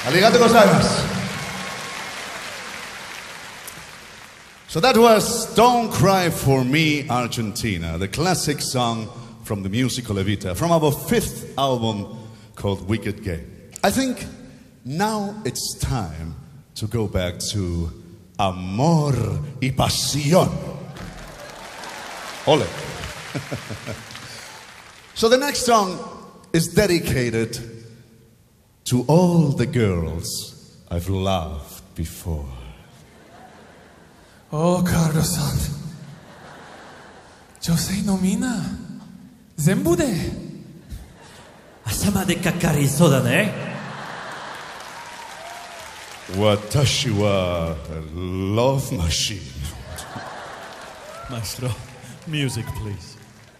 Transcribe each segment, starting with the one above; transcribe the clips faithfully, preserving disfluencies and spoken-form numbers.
Arigatou gozaimasu. So that was Don't Cry For Me, Argentina, the classic song from the musical Evita, from our fifth album called Wicked Game. I think now it's time to go back to Amor y Pasión. Ole. So the next song is dedicated to all the girls I've loved before. Oh, Carlos-san. 女性のみんな全部で朝までかかりそうだね。 私は love machine. Maestro, music please.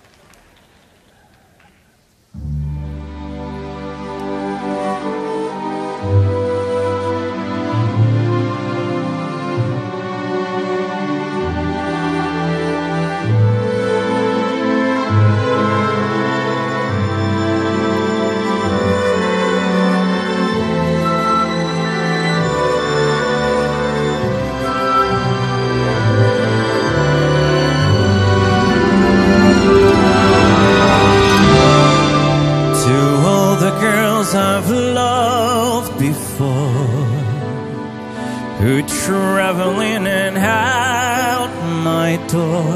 I've loved before, who travel in and out my door,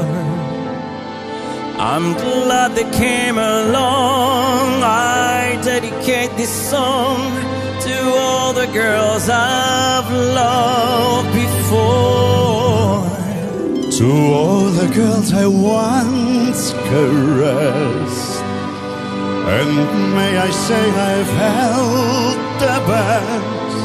I'm glad they came along. I dedicate this song to all the girls I've loved before, to all the girls I once caressed. And may I say I've held the best,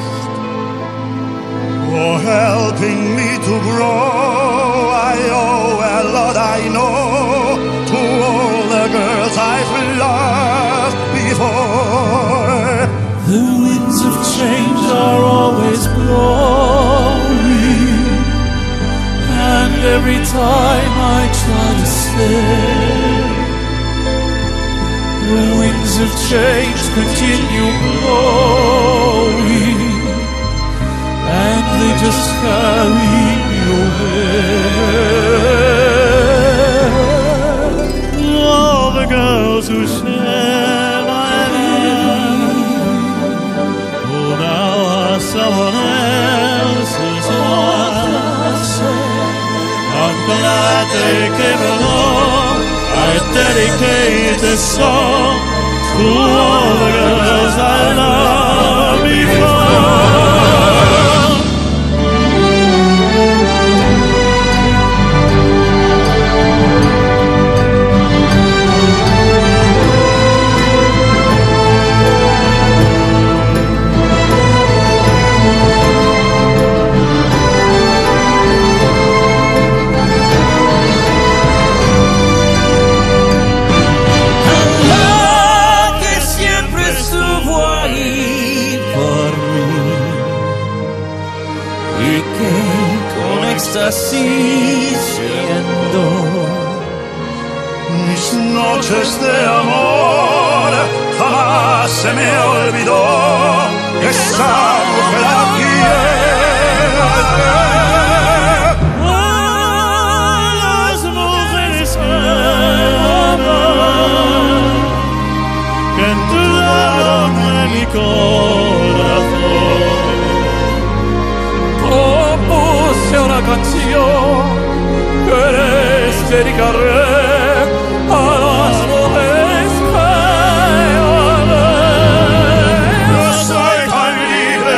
for helping me to grow. I owe a lot, I know, to all the girls I've loved before. The winds of change are always blowing, and every time I try to stay, the winds of change continue blowing, and they just carry me away. All the girls who share my life, who now are someone else's wife, I'm glad they came along. I dedicate this song to all the girls I loved Así siendo mis noches de amor, jamás se me olvidó esa mujer a quien a las mujeres que aman, que entraron en mi corazón. Compuse una canción que les dedicaré a las mujeres que amé. no soy tan libre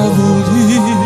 cavoli